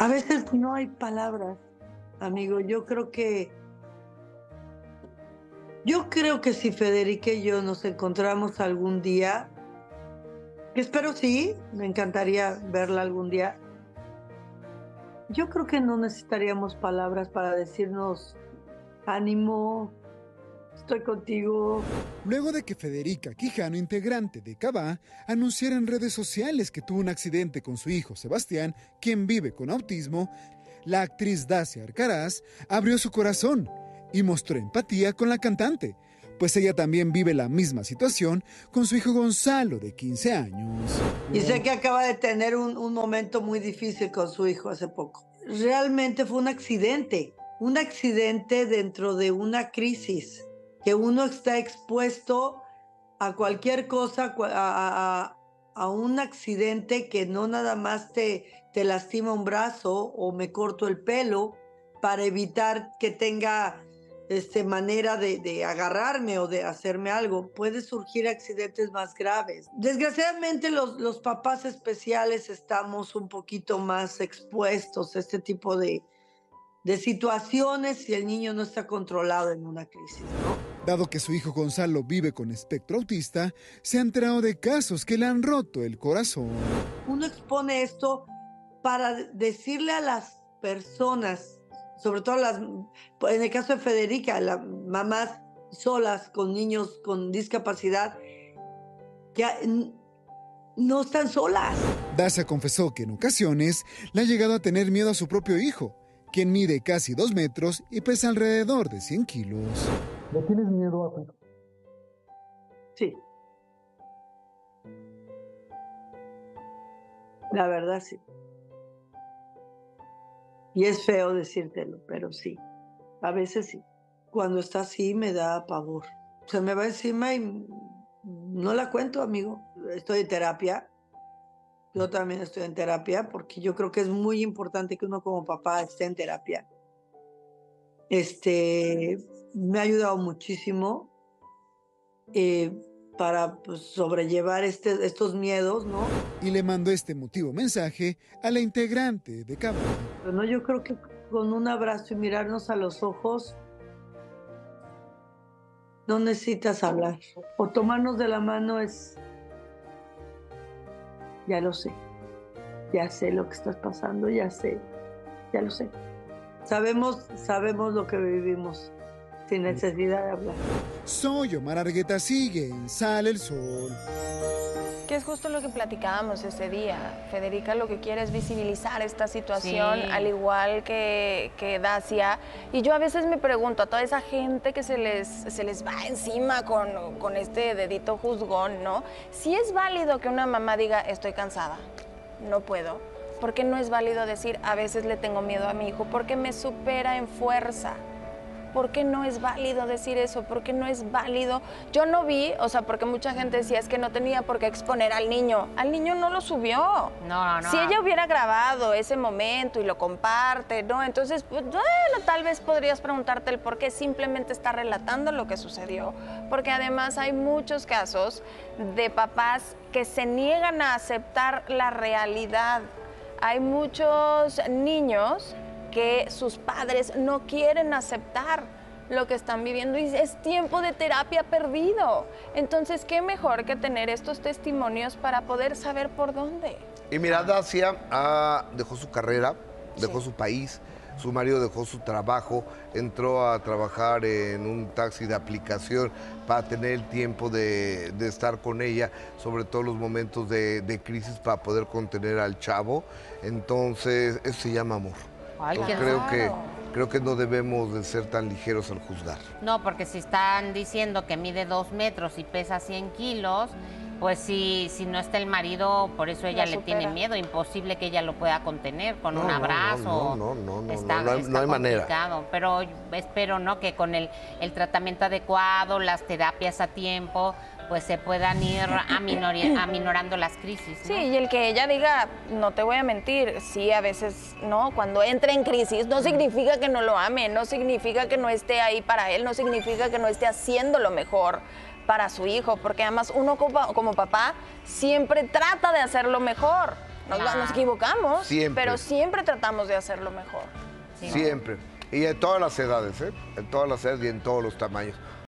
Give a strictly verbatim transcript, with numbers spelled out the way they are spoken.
A veces no hay palabras, amigo. Yo creo que, yo creo que si Federica y yo nos encontramos algún día, que espero sí, me encantaría verla algún día. Yo creo que no necesitaríamos palabras para decirnos ánimo, estoy contigo. Luego de que Federica Quijano, integrante de Cabá, anunciara en redes sociales que tuvo un accidente con su hijo Sebastián, quien vive con autismo, la actriz Dacia Arcaraz abrió su corazón y mostró empatía con la cantante, pues ella también vive la misma situación con su hijo Gonzalo, de quince años. Y sé que acaba de tener un, un momento muy difícil con su hijo hace poco. Realmente fue un accidente, un accidente dentro de una crisis, que uno está expuesto a cualquier cosa, a, a, a un accidente que no nada más te, te lastima un brazo o me corto el pelo para evitar que tenga este, manera de, de agarrarme o de hacerme algo. Puede surgir accidentes más graves. Desgraciadamente los, los papás especiales estamos un poquito más expuestos a este tipo de, de situaciones si el niño no está controlado en una crisis, ¿no? Dado que su hijo Gonzalo vive con espectro autista, se ha enterado de casos que le han roto el corazón. Uno expone esto para decirle a las personas, sobre todo las, en el caso de Federica, las mamás solas con niños con discapacidad, que no están solas. Dacia confesó que en ocasiones le ha llegado a tener miedo a su propio hijo, quien mide casi dos metros y pesa alrededor de cien kilos. ¿Le tienes miedo a tu hijo? Sí. La verdad, sí. Y es feo decírtelo, pero sí. A veces sí. Cuando está así me da pavor. Se me va encima y no la cuento, amigo. Estoy en terapia. Yo también estoy en terapia porque yo creo que es muy importante que uno como papá esté en terapia. Este, me ha ayudado muchísimo eh, para pues, sobrellevar este, estos miedos, ¿no? Y le mandó este emotivo mensaje a la integrante de Cabá. Bueno, yo creo que con un abrazo y mirarnos a los ojos no necesitas hablar. O tomarnos de la mano es... Ya lo sé. Ya sé lo que estás pasando, ya sé. Ya lo sé. Sabemos, sabemos lo que vivimos sin necesidad de hablar. Soy Omar Argueta, sigue en Sale el Sol. Que es justo lo que platicábamos ese día. Federica lo que quiere es visibilizar esta situación, sí, al igual que, que Dacia. Y yo a veces me pregunto a toda esa gente que se les, se les va encima con, con este dedito juzgón, ¿no? Si es válido que una mamá diga, estoy cansada, no puedo. ¿Por qué no es válido decir, a veces le tengo miedo a mi hijo? Porque me supera en fuerza. ¿Por qué no es válido decir eso? ¿Por qué no es válido? Yo no vi, o sea, porque mucha gente decía, es que no tenía por qué exponer al niño. Al niño no lo subió. No, no. Si ella hubiera grabado ese momento y lo comparte, ¿no? Entonces, pues, bueno, tal vez podrías preguntarte el por qué simplemente está relatando lo que sucedió. Porque además hay muchos casos de papás que se niegan a aceptar la realidad. Hay muchos niños que sus padres no quieren aceptar lo que están viviendo y es tiempo de terapia perdido. Entonces, ¿qué mejor que tener estos testimonios para poder saber por dónde? Y mira, Dacia ah, dejó su carrera, dejó Sí. su país, su marido dejó su trabajo, entró a trabajar en un taxi de aplicación para tener el tiempo de, de estar con ella, sobre todo los momentos de, de crisis para poder contener al chavo. Entonces, eso se llama amor. Ay, Entonces, qué creo raro. que creo que no debemos de ser tan ligeros al juzgar. No, porque si están diciendo que mide dos metros y pesa cien kilos, pues si, si no está el marido, por eso ella La le supera. tiene miedo, imposible que ella lo pueda contener con No, un no, abrazo. no, no, no, no, está, no, no hay- está no hay manera. complicado, pero espero, ¿no?, que con el, el tratamiento adecuado, las terapias a tiempo, pues se puedan ir aminori- aminorando las crisis, ¿no? Sí, y el que ella diga, no te voy a mentir, sí, a veces, ¿no? Cuando entra en crisis, no significa que no lo ame, no significa que no esté ahí para él, no significa que no esté haciendo lo mejor para su hijo, porque además uno como, como papá siempre trata de hacerlo mejor, Nos, Claro. nos equivocamos, Siempre. pero siempre tratamos de hacerlo mejor. Sí. Siempre. Y en todas las edades, ¿eh? En todas las edades y en todos los tamaños.